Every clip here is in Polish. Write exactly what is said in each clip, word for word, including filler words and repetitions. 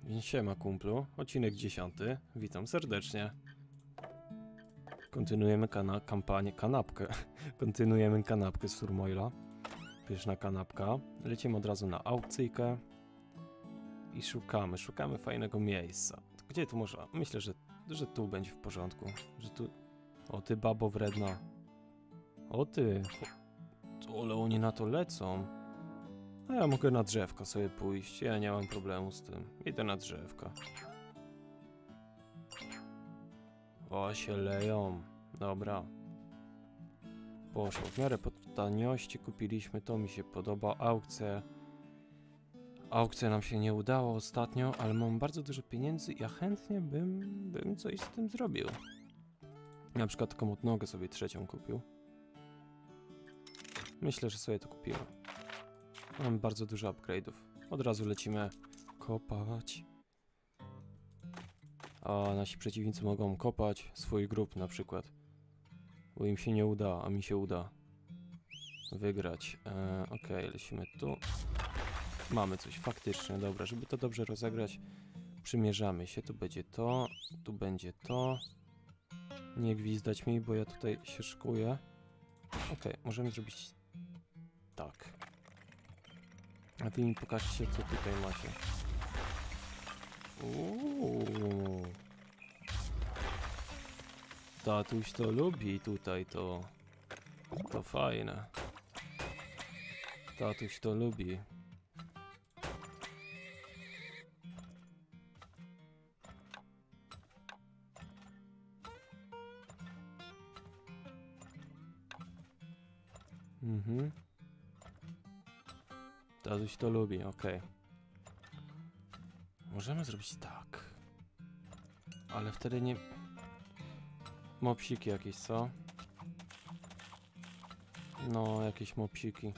Siema kumplu, odcinek dziesiąty. Witam serdecznie. Kontynuujemy kana kampanię, kanapkę. Kontynuujemy kanapkę z Surmoila. Pyszna kanapka. Lecimy od razu na aukcyjkę. I szukamy, szukamy fajnego miejsca. Gdzie tu można? Myślę, że, że tu będzie w porządku. Że tu... O ty babo wredna. O ty. O, ale oni na to lecą. A ja mogę na drzewko sobie pójść, ja nie mam problemu z tym. Idę na drzewka. O, się leją. Dobra. Poszło. W miarę pod taniości kupiliśmy, to mi się podoba. Aukcje. Aukcja nam się nie udało ostatnio, ale mam bardzo dużo pieniędzy i ja chętnie bym, bym coś z tym zrobił. Na przykład taką odnogę sobie trzecią kupił. Myślę, że sobie to kupiłem. Mam bardzo dużo upgrade'ów. Od razu lecimy kopać. A nasi przeciwnicy mogą kopać swój grób na przykład. Bo im się nie uda, a mi się uda wygrać. Eee, Okej, okay, lecimy tu. Mamy coś, faktycznie, dobra. Żeby to dobrze rozegrać, przymierzamy się. Tu będzie to, tu będzie to. Nie gwizdać mi, bo ja tutaj się szkuję. Okej, okay, możemy zrobić tak. A wy mi pokażcie, co tutaj macie. Uuu. Tatuś to lubi tutaj to. To fajne. Tatuś to lubi. Mhm. Tatuś to lubi, okej. Okay. Możemy zrobić tak. Ale wtedy nie... Mopsiki jakieś, co? No, jakieś mopsiki.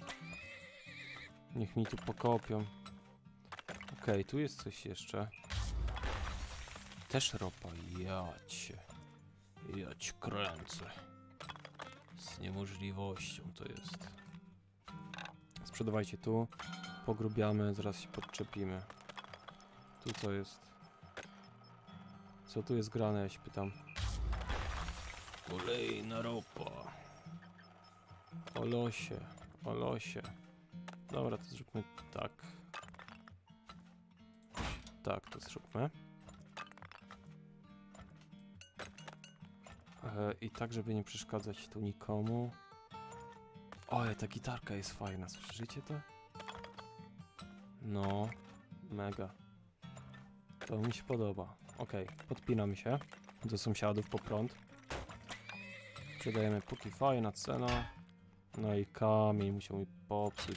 Niech mi tu pokopią. Okej, okay, tu jest coś jeszcze. Też ropa, ja cię. Ja cię kręcę. Z niemożliwością to jest. Sprzedawajcie tu. Pogrubiamy, zaraz się podczepimy. Tu co jest? Co tu jest grane, ja się pytam. Kolejna ropa. O losie, o losie. Dobra, to zróbmy tak. Tak, to zróbmy. E, I tak, żeby nie przeszkadzać tu nikomu. Oj, ta gitarka jest fajna, słyszycie to? No, mega. To mi się podoba. Okej, okay, podpinam się do sąsiadów po prąd. Sprzedajemy póki fajna cena. No i kamień musiał mi popsuć.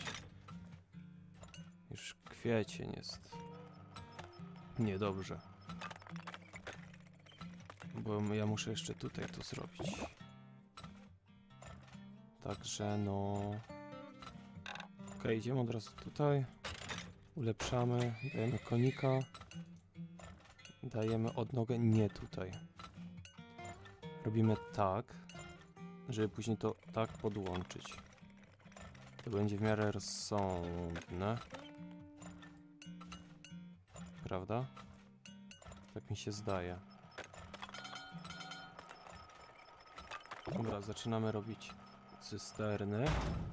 Już kwiecień jest. Niedobrze. Bo ja muszę jeszcze tutaj to zrobić. Także no... Okej, okay, idziemy od razu tutaj. Ulepszamy, dajemy konika. Dajemy odnogę, nie tutaj. Robimy tak, żeby później to tak podłączyć. To będzie w miarę rozsądne. Prawda? Tak mi się zdaje. Dobra, zaczynamy robić cysterny.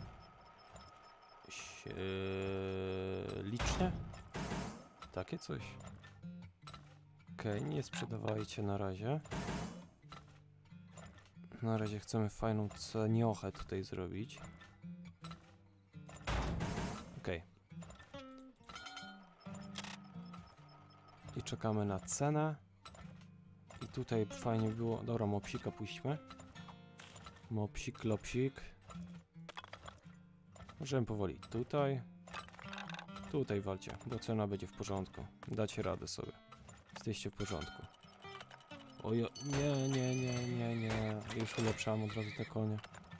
Sie... Liczne? Takie coś. Okej, okay, nie sprzedawajcie na razie. Na razie chcemy fajną ceniochę tutaj zrobić. Okej. Okay. I czekamy na cenę. I tutaj fajnie było... Dobra, mopsika puśćmy. Mopsik, lopsik. Możemy powoli tutaj. Tutaj walcie, bo cena będzie w porządku. Dacie radę sobie. Jesteście w porządku. Oj, nie, nie, nie, nie, nie. Już ulepszam od razu te konie.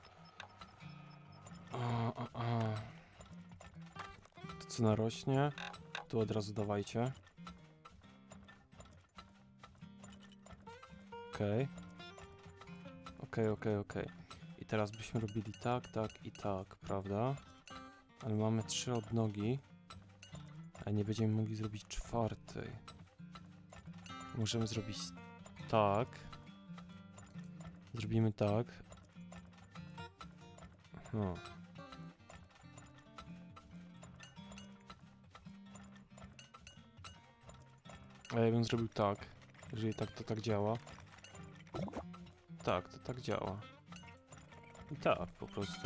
A, a, a. To cena rośnie. Tu od razu dawajcie. Okej. Okej, okej, okej. I teraz byśmy robili tak, tak i tak, prawda? Ale mamy trzy odnogi. A nie będziemy mogli zrobić czwartej. Możemy zrobić tak. Zrobimy tak. No. A ja bym zrobił tak. Jeżeli tak, to tak działa. Tak, to tak działa. I tak po prostu.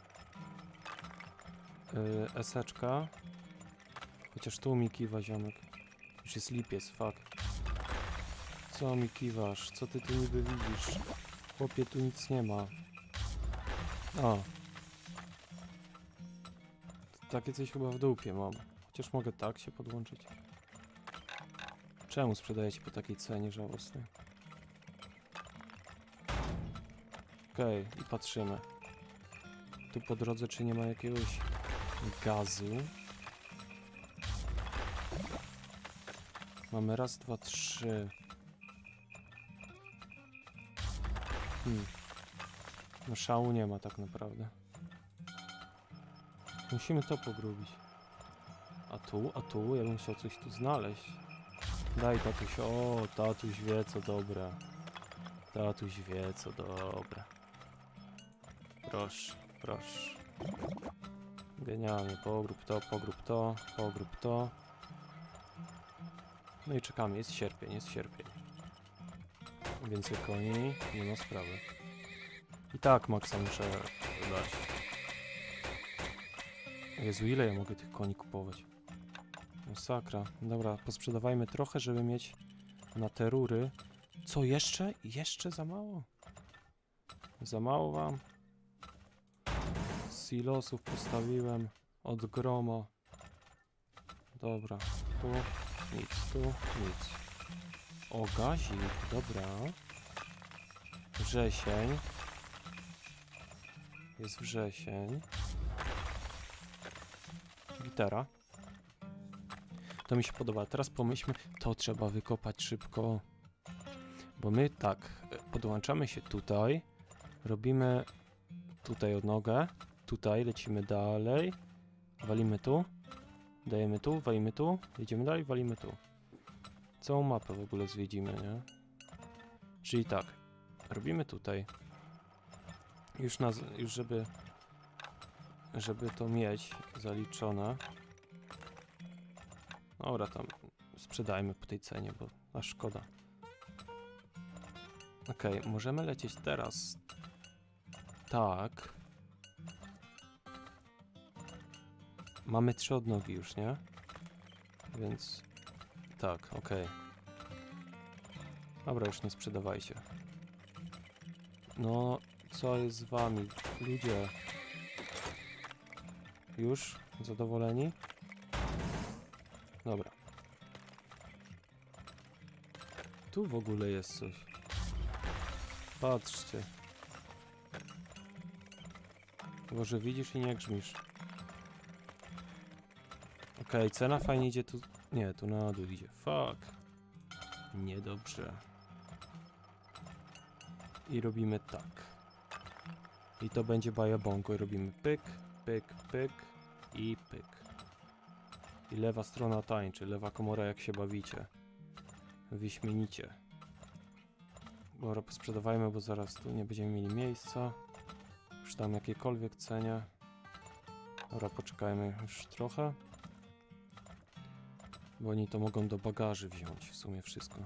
Yy, eseczka. Chociaż tu mi kiwa ziomek. Już jest lipiec, fuck. Co mi kiwasz? Co ty tu niby widzisz? Chłopie, tu nic nie ma. O. Takie coś chyba w dupie mam. Chociaż mogę tak się podłączyć. Czemu sprzedajecie po takiej cenie żałosnej? Okej, okay, i patrzymy. Tu po drodze, czy nie ma jakiegoś gazu? Mamy raz, dwa, trzy. Hmm. No szału nie ma tak naprawdę. Musimy to pogrubić. A tu, a tu? Ja bym chciał coś tu znaleźć. Daj tatuś, o, tatuś wie co dobre. Tatuś wie co dobre. Proszę, proszę. Genialnie, pogrób to, pogrób to, pogrób to. No i czekamy, jest sierpień, jest sierpień. Więcej koni, nie ma sprawy. I tak maksa muszę dać. Jezu, ile ja mogę tych koni kupować? Masakra. Dobra, posprzedawajmy trochę, żeby mieć na te rury. Co jeszcze? Jeszcze za mało? Za mało wam? Silosów postawiłem od groma. Dobra, tu nic, tu nic. O, gazik, dobra. Wrzesień. Jest wrzesień. Gitara. To mi się podoba. Teraz pomyślmy, to trzeba wykopać szybko. Bo my tak, podłączamy się tutaj. Robimy tutaj odnogę. Tutaj lecimy dalej. Walimy tu. Dajemy tu, walimy tu. Jedziemy dalej, walimy tu. Całą mapę w ogóle zwiedzimy, nie? Czyli tak. Robimy tutaj. Już, na, już żeby żeby to mieć zaliczone. Dobra, tam sprzedajmy po tej cenie, bo aż szkoda. Okej, okay, możemy lecieć teraz. Tak. Mamy trzy odnogi już, nie? Więc tak, okej. Okay. Dobra, już nie sprzedawajcie. No, co jest z wami? Ludzie. Już? Zadowoleni? Dobra. Tu w ogóle jest coś. Patrzcie. Boże, widzisz i nie grzmisz. Okej, okay, cena fajnie idzie tu... Nie, tu na dół idzie. Fuck. Niedobrze. I robimy tak. I to będzie bajabongo. I robimy pyk, pyk, pyk i pyk. I lewa strona tańczy, lewa komora jak się bawicie. Wyśmienicie. Dobra, posprzedawajmy, bo zaraz tu nie będziemy mieli miejsca. Już tam jakiekolwiek cenie. Dobra, poczekajmy już trochę. Bo oni to mogą do bagaży wziąć w sumie wszystko.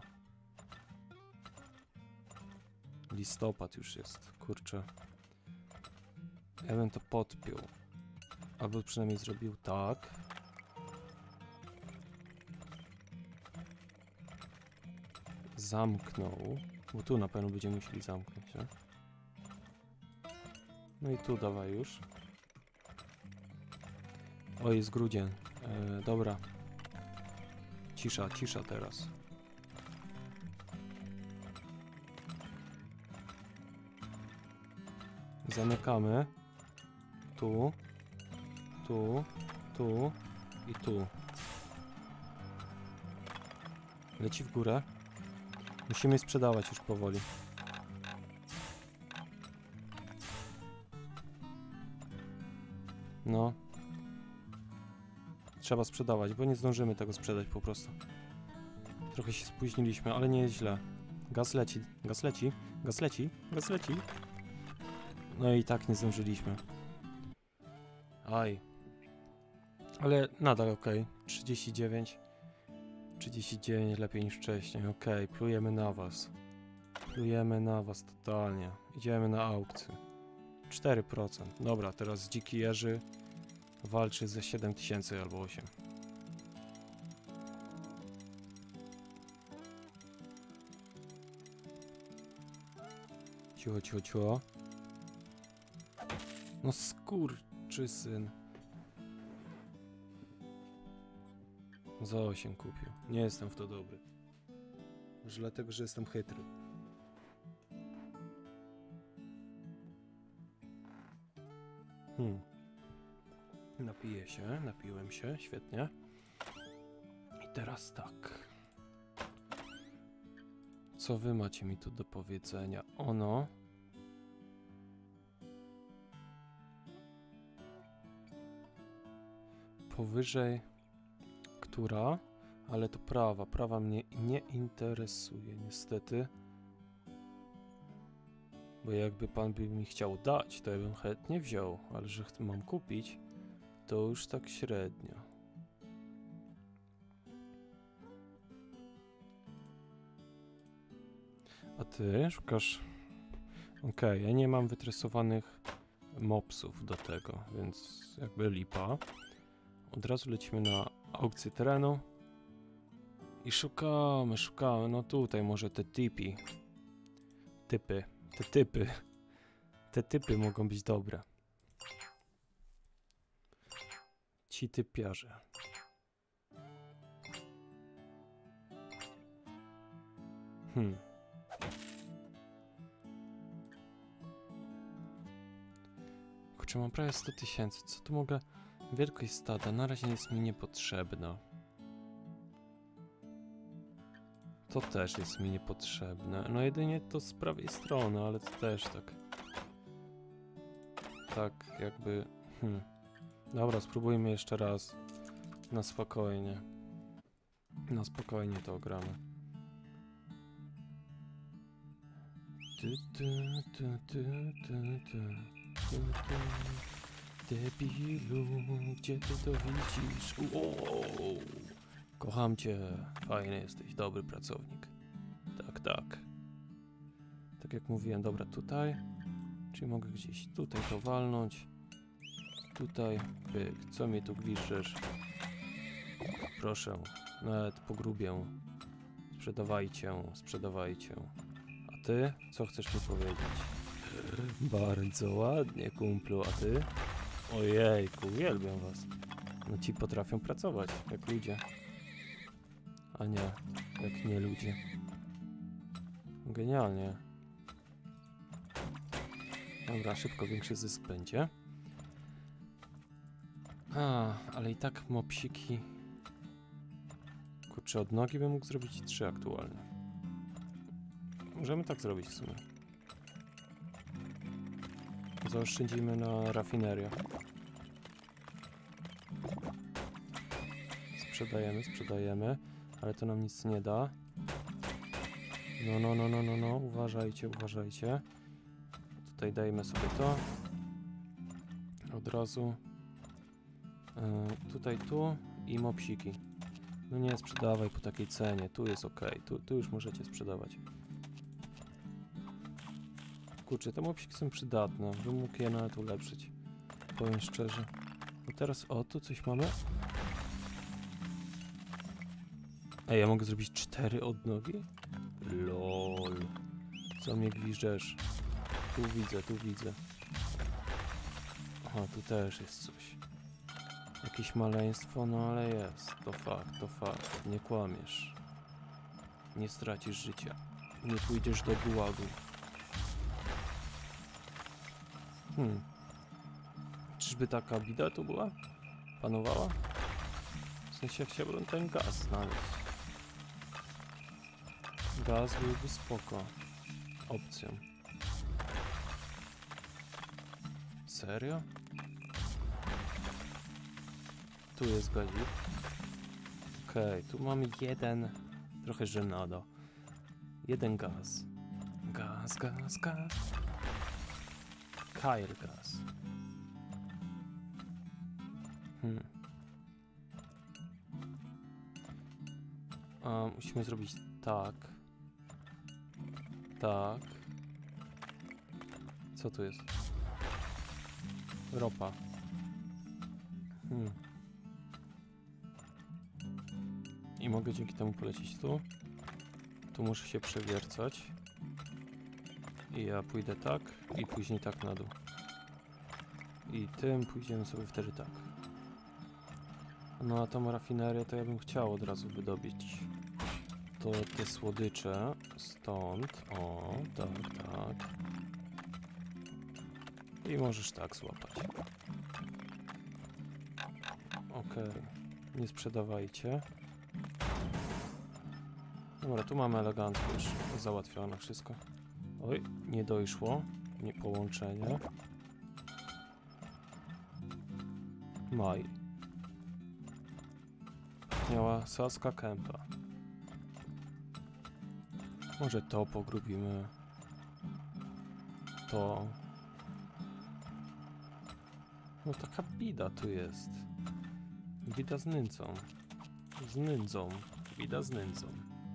Listopad już jest, kurczę. Ja bym to podpiął. Albo przynajmniej zrobił tak. Zamknął. Bo tu na pewno będziemy musieli zamknąć, nie? No i tu dawaj już. O, jest grudzień. E, dobra. Cisza, cisza teraz. Zamykamy. Tu. Tu. Tu. I tu. Leci w górę. Musimy sprzedawać już powoli. No. Trzeba sprzedawać, bo nie zdążymy tego sprzedać po prostu. Trochę się spóźniliśmy, ale nie jest źle. Gaz leci, gaz leci, gaz leci, gaz leci. No i tak nie zdążyliśmy. Aj. Ale nadal ok. trzydzieści dziewięć. trzydzieści dziewięć lepiej niż wcześniej. Ok, plujemy na was. Plujemy na was totalnie. Idziemy na aukcję. cztery procent. Dobra, teraz Dziki Jerzy walczy ze siedem tysięcy albo osiem. Cicho, cicho, cicho. No skurczysyn. Za osiem kupił. Nie jestem w to dobry. Może dlatego, że jestem chytry. Hmm. Napiję się, napiłem się, świetnie. I teraz tak. Co wy macie mi tu do powiedzenia? Ono. Powyżej. Która? Ale to prawa. Prawa mnie nie interesuje, niestety. Bo jakby pan by mi chciał dać, to ja bym chętnie wziął. Ale że mam kupić, to już tak średnio. A ty szukasz... Okej, okay, ja nie mam wytresowanych mopsów do tego, więc jakby lipa. Od razu lecimy na aukcję terenu. I szukamy, szukamy. No tutaj może te typi. Typy. Te typy. Te typy mogą być dobre. Ci typiarze. Hmm. Kurczę, mam prawie sto tysięcy. Co tu mogę... Wielkość stada na razie jest mi niepotrzebna. To też jest mi niepotrzebne. No jedynie to z prawej strony, ale to też tak. Tak jakby... Hmm. Dobra, spróbujmy jeszcze raz. Na spokojnie. Na spokojnie to gramy. Ty, ty, ty, ty, ty, ty, ty, ty. Debilu, gdzie ty to widzisz? Wow. Kocham cię. Fajny jesteś, dobry pracownik. Tak, tak. Tak jak mówiłem, dobra, tutaj. Czyli mogę gdzieś tutaj to walnąć. Tutaj, pyk. Co mnie tu gwiszczesz? Proszę, nawet pogrubię. Sprzedawajcie, sprzedawajcie. A ty? Co chcesz mi powiedzieć? Bardzo ładnie, kumplu, a ty? Ojejku, uwielbiam was. No ci potrafią pracować, jak ludzie. A nie, jak nie ludzie. Genialnie. Dobra, szybko większy zysk będzie. A, ale i tak mopsiki. Kurczę, od nogi bym mógł zrobić trzy aktualnie. Możemy tak zrobić w sumie. Zaoszczędzimy na rafinerię. Sprzedajemy, sprzedajemy, ale to nam nic nie da. No, no, no, no, no, no, uważajcie, uważajcie. Tutaj dajmy sobie to. Od razu. Yy, tutaj, tu i mopsiki. No nie sprzedawaj po takiej cenie, tu jest ok, tu, tu już możecie sprzedawać. Kurczę, te mopsiki są przydatne, bym mógł je nawet ulepszyć. Powiem szczerze. No teraz, o, tu coś mamy. Ej, ja mogę zrobić cztery odnogi? Lol. Co mnie gwiżdżesz? Tu widzę, tu widzę. Aha, tu też jest coś. Jakieś maleństwo, no ale jest. To fakt, to fakt. Nie kłamiesz. Nie stracisz życia. Nie pójdziesz do gułagu. Hmm. Czyżby taka bida tu była? Panowała? W sensie chciałbym ten gaz znaleźć. Gaz byłby spoko. Opcją. Serio? Tu jest gazik. Okej, okay, tu mamy jeden... Trochę żenado. Jeden gaz. Gaz, gaz, gaz. Kyle gaz. Hmm. A, musimy zrobić tak. Tak. Co tu jest? Ropa. Hmm. I mogę dzięki temu polecieć tu. Tu muszę się przewiercać. I ja pójdę tak i później tak na dół. I tym pójdziemy sobie wtedy tak. No a tą rafinerię to ja bym chciał od razu wydobyć. To te słodycze stąd. O, tak, tak. I możesz tak złapać. Okej. Okay. Nie sprzedawajcie. Dobra, tu mamy elegancko już załatwione wszystko. Oj, nie dojszło. Nie połączenie. Maj. Miała Saska Kępa. Może to pogrubimy. To. No taka bida tu jest. Bida z nędzą. Z nędzą. Bida z nędzą.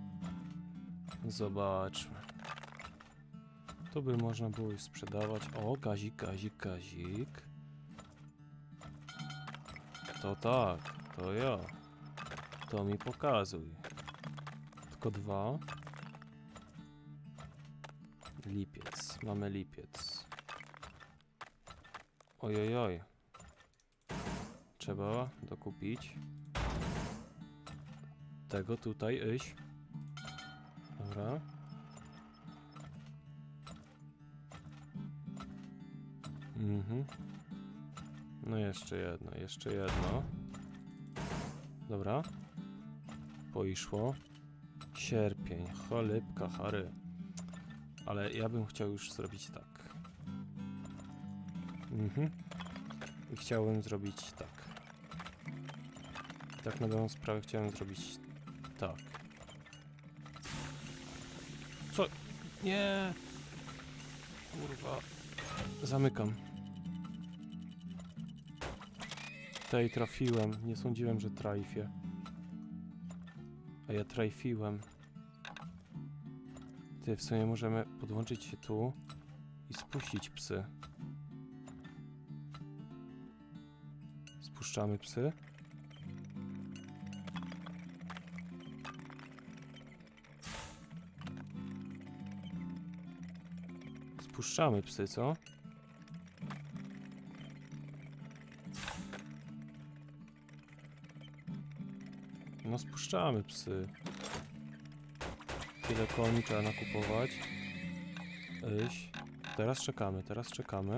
Zobaczmy. Tu by można było już sprzedawać. O, gazik, gazik, gazik. To tak, to ja. To mi pokazuj. Tylko dwa. Lipiec. Mamy lipiec. Ojojoj. Trzeba dokupić. Tego tutaj iść. Dobra. Mhm. No jeszcze jedno, jeszcze jedno. Dobra. Poiszło. Sierpień, cholipka, chary. Ale ja bym chciał już zrobić tak. Mhm. I chciałbym zrobić tak. Tak na dobrą sprawę chciałem zrobić tak. Co? Nie! Kurwa. Zamykam. Tutaj trafiłem. Nie sądziłem, że trafię. A ja trafiłem. Ty, w sumie możemy podłączyć się tu i spuścić psy. Spuszczamy psy. Spuszczamy psy, co? No spuszczamy psy. Tyle koni trzeba nakupować. Iść. Teraz czekamy, teraz czekamy.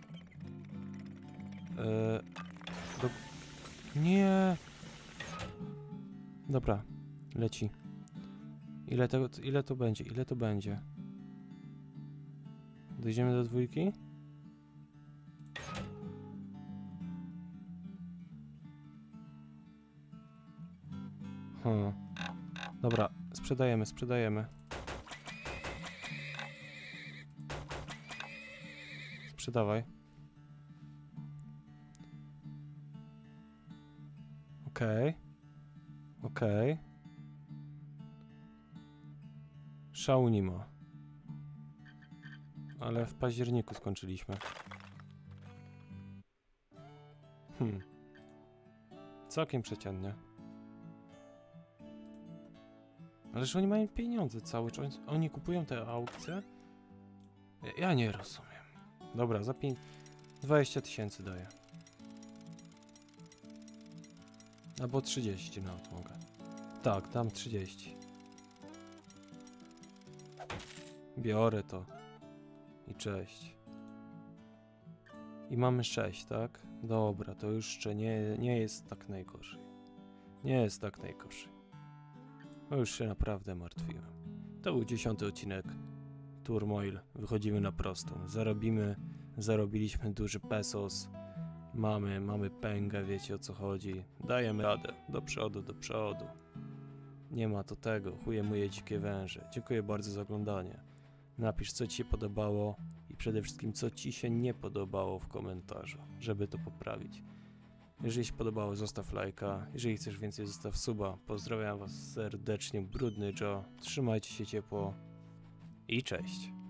Eee, do... Nie. Dobra, leci. Ile to, ile to będzie? Ile to będzie? Dojdziemy do dwójki? Hmm. Dobra, sprzedajemy, sprzedajemy. Sprzedawaj. Okej. Okay. Okej. Okay. Szału nie ma. Ale w październiku skończyliśmy. Hmm. Całkiem przeciętnie. Ależ oni mają pieniądze cały czas. Oni kupują te aukcje? Ja, ja nie rozumiem. Dobra, za pięć... dwadzieścia tysięcy daję. Albo trzydzieści nawet mogę. Tak, dam trzydzieści. Biorę to. I cześć. I mamy sześć, tak? Dobra, to już jeszcze nie, nie jest tak najgorzej. Nie jest tak najgorzej. No już się naprawdę martwiłem. To był dziesiąty odcinek Turmoil. Wychodzimy na prostą. Zarobimy, zarobiliśmy duży pesos. Mamy, mamy pęgę, wiecie o co chodzi. Dajemy radę. Do przodu, do przodu. Nie ma to tego. Chuje moje dzikie węże. Dziękuję bardzo za oglądanie. Napisz, co ci się podobało i przede wszystkim, co ci się nie podobało w komentarzu, żeby to poprawić. Jeżeli się podobało, zostaw lajka. Jeżeli chcesz więcej, zostaw suba. Pozdrawiam was serdecznie, Brudny Joe. Trzymajcie się ciepło i cześć.